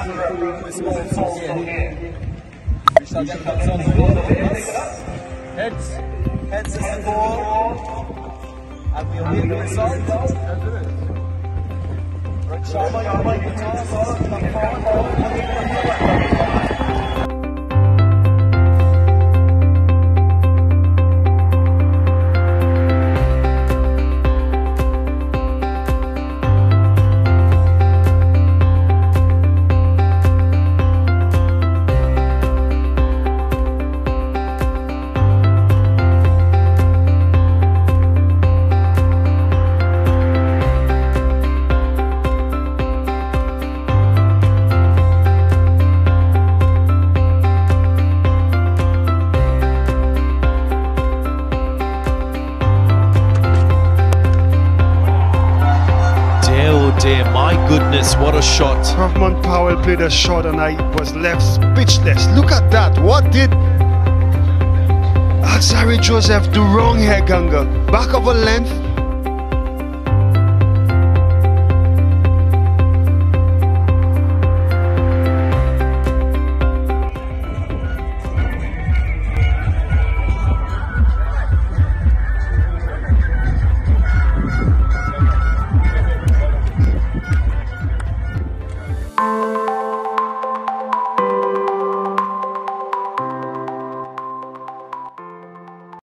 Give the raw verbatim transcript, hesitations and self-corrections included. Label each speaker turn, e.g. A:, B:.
A: Heads. Heads is the ball. And we'll leave the result. Rohit Sharma, you're right, the toss. Come forward.
B: Dear, my goodness, what a shot.
C: Rahman Powell played a shot and I was left speechless. Look at that. What did Alzari Joseph do wrong here, Ganga? Back of a length,